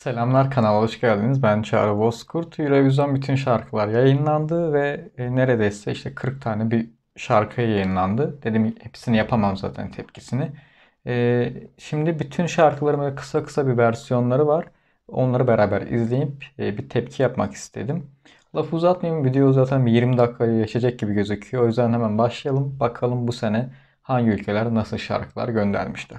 Selamlar, kanala hoş geldiniz. Ben Çağrı Bozkurt. Eurovision bütün şarkılar yayınlandı ve neredeyse işte 40 tane bir şarkı yayınlandı. Dedim hepsini yapamam zaten tepkisini. Şimdi bütün şarkıların böyle kısa kısa bir versiyonları var. Onları beraber izleyip bir tepki yapmak istedim. Lafı uzatmayayım. Video zaten bir 20 dakikayı geçecek gibi gözüküyor. O yüzden hemen başlayalım. Bakalım bu sene hangi ülkeler nasıl şarkılar göndermişler.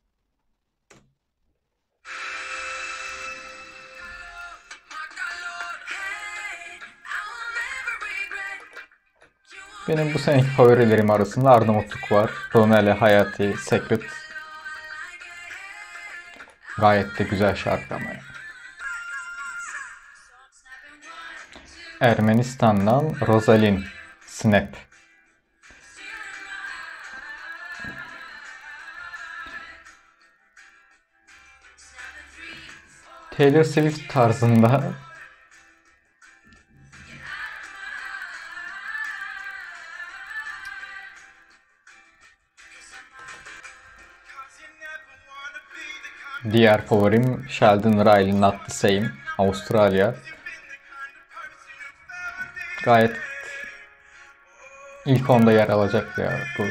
Benim bu seneki favorilerim arasında Arnavutluk var. Ronelle Hayati, Secret. Gayet de güzel şarkı ama. Ermenistan'dan Rosalyn, Snap. Taylor Swift tarzında diğer favorim Sheldon Riley, Not the Same, Avustralya. Gayet ilk onda yer alacak ya bu.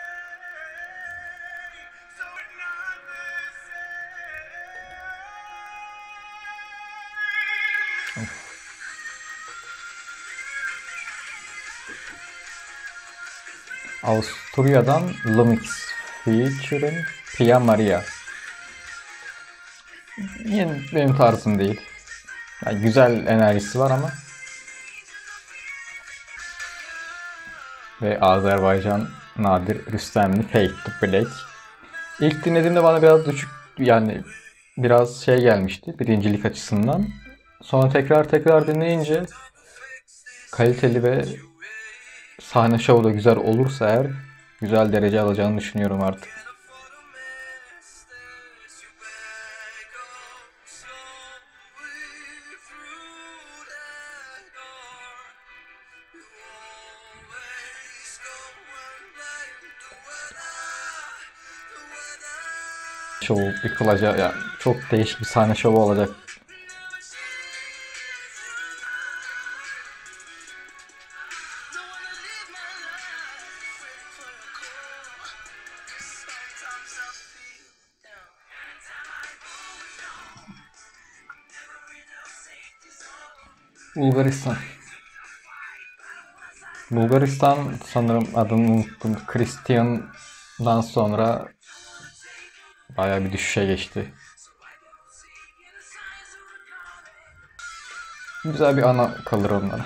Avusturya'dan Lumix featuring Pia Maria. Yine benim tarzım değil. Yani güzel enerjisi var ama. Ve Azerbaycan Nadir Rüstemli Fade to Black. İlk dinlediğimde bana biraz düşük, yani biraz şey gelmişti birincilik açısından. Sonra tekrar dinleyince kaliteli ve sahne şovu da güzel olursa eğer güzel derece alacağını düşünüyorum artık. Şovu yıkılacak, yani çok değişik bir sahne şovu olacak. Bulgaristan. Bulgaristan sanırım adını unuttum. Christian'dan sonra bayağı bir düşüşe geçti. Güzel bir ana kalır onlara.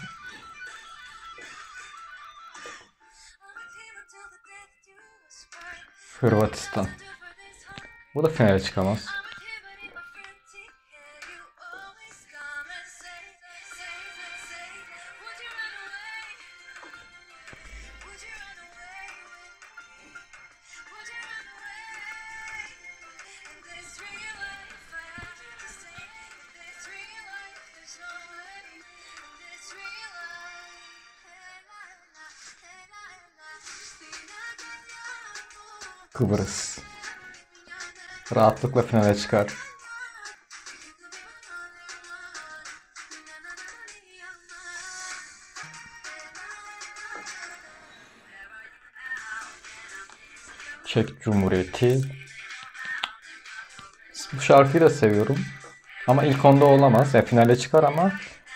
Hırvatistan. Bu da finale çıkamaz. Kıbrıs. Rahatlıkla finale çıkar. Çek Cumhuriyeti. Bu şarkıyı da seviyorum. Ama ilk onda olamaz. Yani finale çıkar ama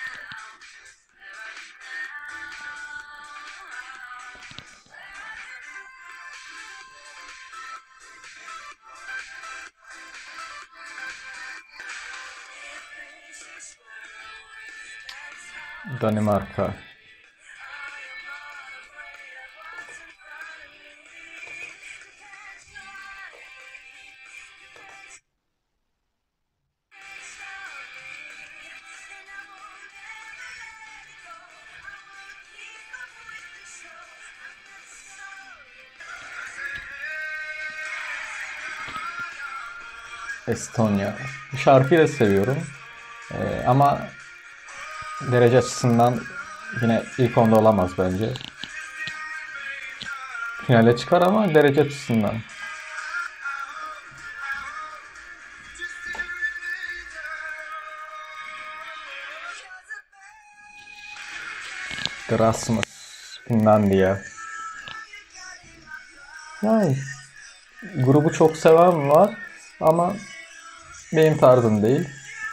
Danimarka. Estonya. Bu şarkıyı da seviyorum. Ama derece açısından yine ilk onda olamaz bence. Finale çıkar ama derece açısından. Rasmus, Finlandiya. Yani grubu çok seven var ama benim tarzım değil.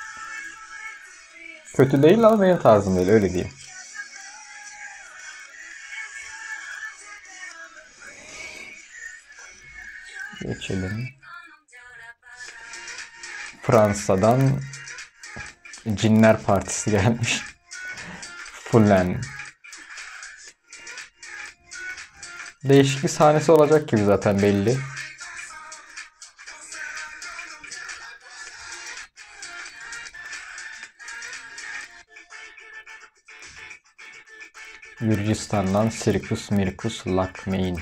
Kötü değil ama benim tarzım değil, öyle diyeyim. Geçelim. Fransa'dan Cinler Partisi gelmiş. Fullen. Değişik bir sahnesi olacak gibi zaten belli. Gürcistan'dan Sirkus Mirkus Lakmein.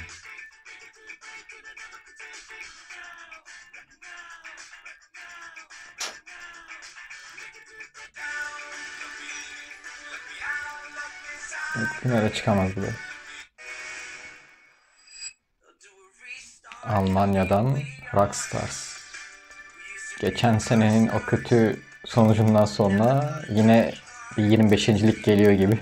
Finale çıkamaz bile. Almanya'dan Rockstars. Geçen senenin o kötü sonucundan sonra yine bir 25.lik geliyor gibi.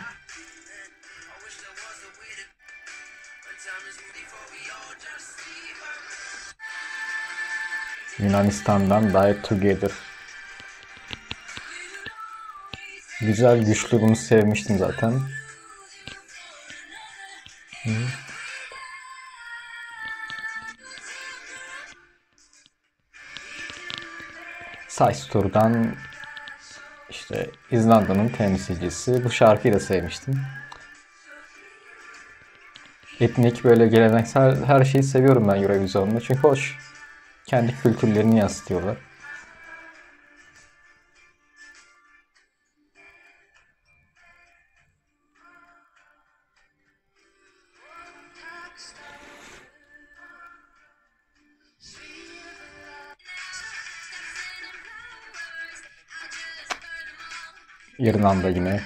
Yunanistan'dan Die Together. Güzel, güçlü, bunu sevmiştim zaten. Sæstor'dan işte İzlanda'nın temsilcisi. Bu şarkıyı da sevmiştim. Etnik, böyle geleneksel her şeyi seviyorum ben Eurovision'da. Çünkü hoş. Kendi kültürlerini yansıtıyorlar. İrlanda yine.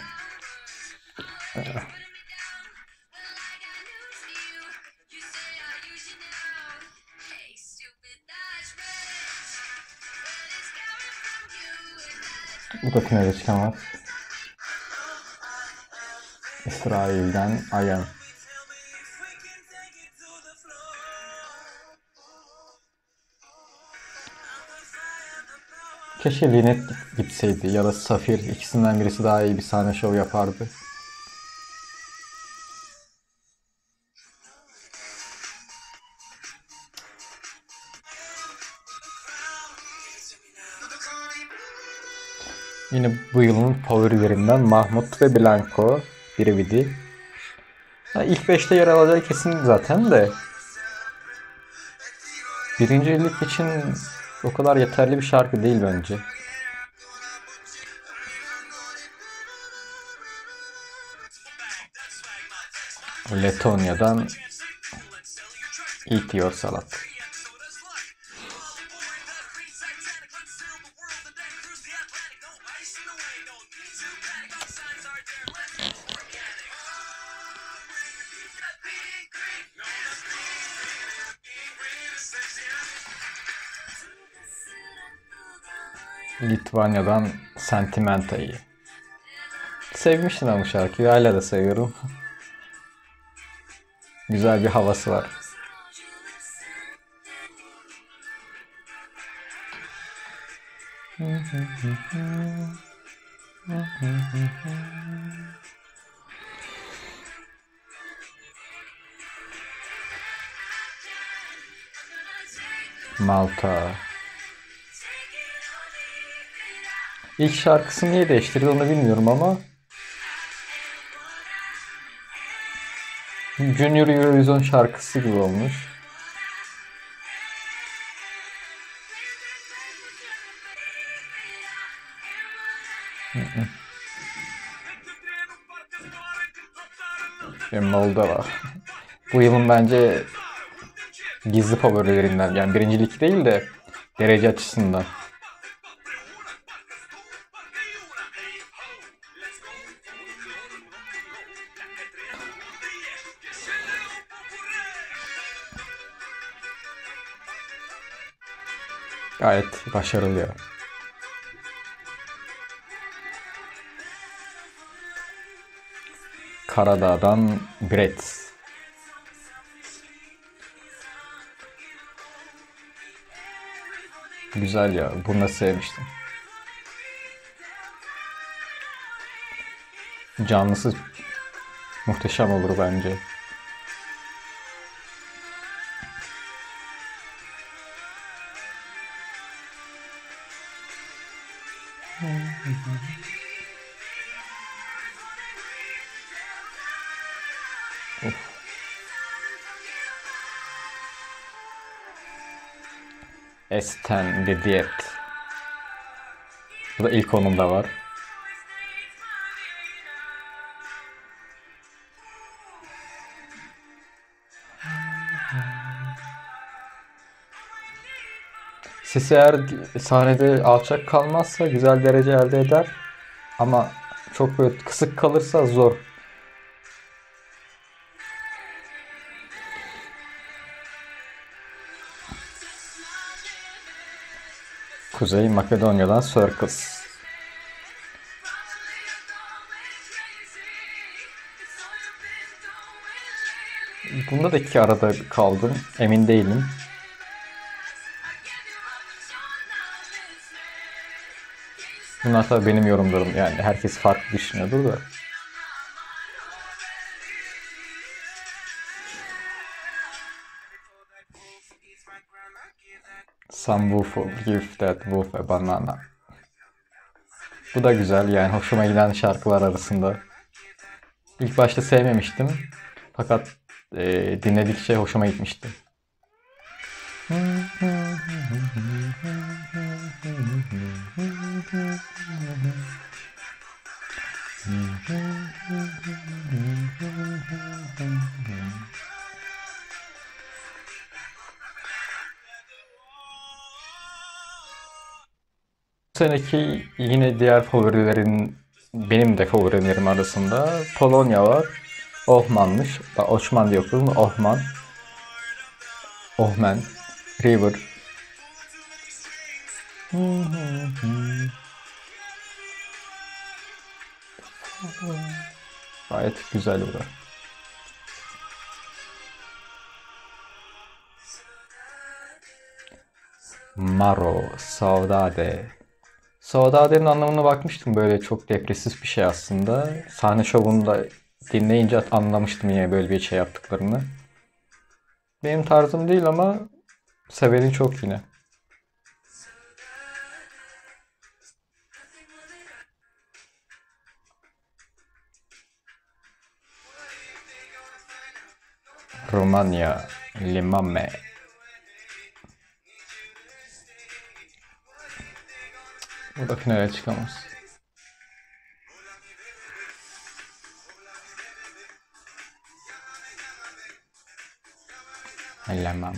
Bu da finale çıkamaz. İsrail'den Ayan. Keşke Linet gitseydi ya da Safir, ikisinden birisi daha iyi bir sahne şov yapardı. Yine bu yılın favorilerinden Mahmut ve Blanco, Biribidi. İlk 5'te yer alacağı kesin zaten de. Birincilik için o kadar yeterli bir şarkı değil bence. Letonya'dan Eat Your Salad. Litvanya'dan Sentimenta'yı. Sevmiştim ben bu şarkıyı. Hala da seviyorum. Güzel bir havası var. Malta. İlk şarkısını niye değiştirdi onu bilmiyorum ama Junior Eurovision şarkısı gibi olmuş. Moldova. Bu yılın bence gizli favorilerinden. Yani birincilik değil de derece açısından. Gayet başarılı ya. Karadağ'dan Gretz. Güzel ya. Bunu da sevmiştim. Canlısı muhteşem olur bence. Of. Esten de Diyet. Bu da ilk onunda var. Sisi eğer sahnede alçak kalmazsa güzel derece elde eder. Ama çok böyle kısık kalırsa zor. Kuzey Makedonya'dan Circus. Bunda da iki arada kaldım. Emin değilim. Bunlar tabii benim yorumlarım. Yani herkes farklı düşünüyordur da. Some wolf give that wolf a banana. Bu da güzel yani hoşuma giden şarkılar arasında. İlk başta sevmemiştim. Fakat dinledikçe hoşuma gitmişti. Bu seneki yine diğer favorilerin benim de favorilerim arasında Polonya var. Ohman'mış. Oçman diye okuyorum. Ohman. Ohmen. River. Gayet güzel bu da. Maro. Saudade. Saudade'nin anlamına bakmıştım. Böyle çok depresif bir şey aslında. Sahne şovunda dinleyince anlamıştım yine böyle bir şey yaptıklarını. Benim tarzım değil ama seveni çok yine. Romanya. Limame. Bu da finale çıkamaz. Lemam.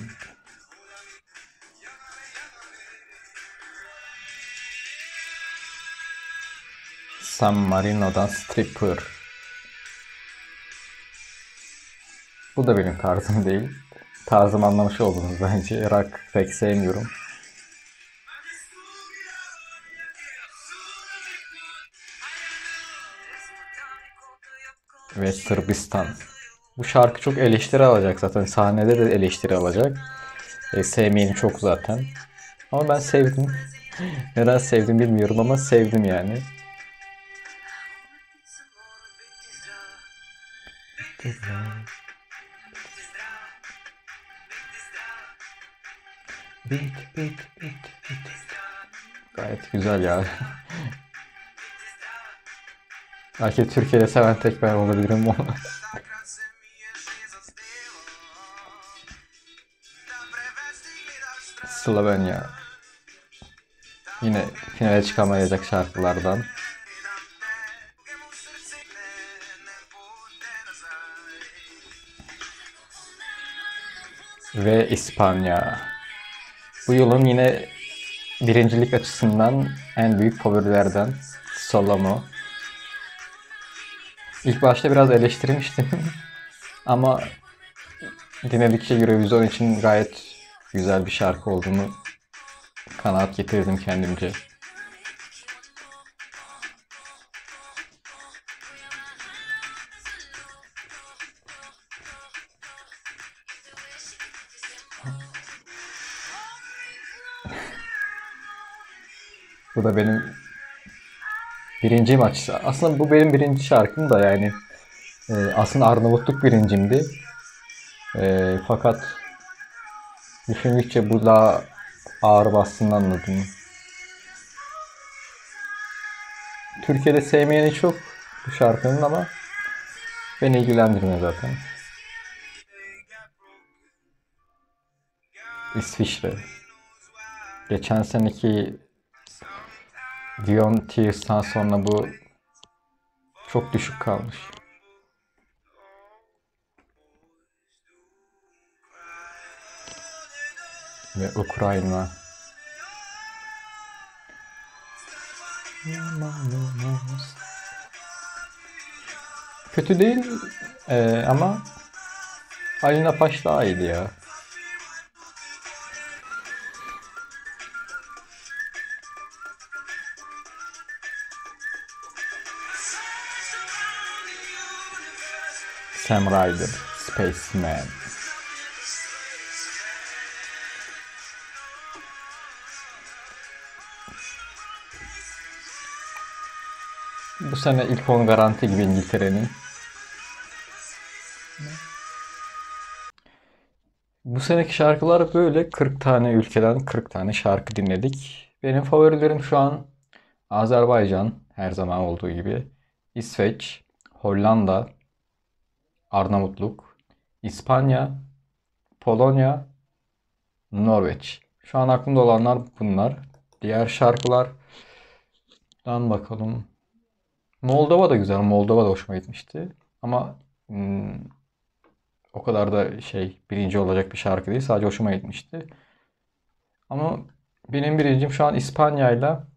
San Marino'dan Stripper. Bu da benim tarzım değil. Tarzım anlamış oldunuz bence. Rock pek sevmiyorum. Ve Sırbistan. Bu şarkı çok eleştiri alacak zaten. Sahnede de eleştiri alacak. Sevmeyeni çok zaten. Ama ben sevdim. Neden sevdim bilmiyorum ama sevdim yani. Gayet güzel ya. Belki Türkiye'de seven tek ben olabilirim ama. Slovenya. Yine finale çıkamayacak şarkılardan. Ve İspanya. Bu yılın yine birincilik açısından en büyük favorilerden Solomo. İlk başta biraz eleştirmiştim ama dinledikçe Eurovision için gayet güzel bir şarkı olduğunu kanaat getirdim kendimce. Bu da benim birinci maç. Aslında bu benim birinci şarkım da yani. Aslında Arnavutluk birincimdi. Fakat düşündükçe bu daha ağır bastığını anladım. Türkiye'de sevmeyeni çok bu şarkının ama beni ilgilendirmiyor zaten. İsviçre. Geçen seneki Beyond Tears'tan sonra bu çok düşük kalmış. Ve Ukrayna. Kötü değil ama Alina Paş daha iyiydi ya. Sam Ryder, Spaceman. Bu sene ilk 10 garanti gibi İngiltere'nin. Bu seneki şarkılar böyle 40 tane ülkeden 40 tane şarkı dinledik. Benim favorilerim şu an Azerbaycan, her zaman olduğu gibi. İsveç, Hollanda, Arnavutluk, İspanya, Polonya, Norveç. Şu an aklımda olanlar bunlar. Diğer şarkılardan bakalım. Moldova da güzel. Moldova da hoşuma gitmişti. Ama o kadar da birinci olacak bir şarkı değil. Sadece hoşuma gitmişti. Ama benim birincim şu an İspanya'yla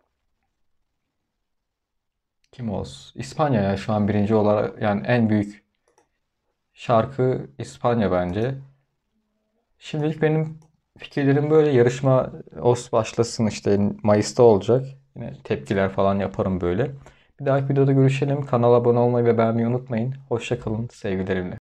kim olsun? İspanya'ya şu an birinci olarak, yani en büyük şarkı İspanya bence. Şimdilik benim fikirlerim böyle. Yarışma başlasın, işte Mayıs'ta olacak. Yine tepkiler falan yaparım böyle. Bir dahaki videoda görüşelim. Kanala abone olmayı ve beğenmeyi unutmayın. Hoşça kalın sevgilerimle.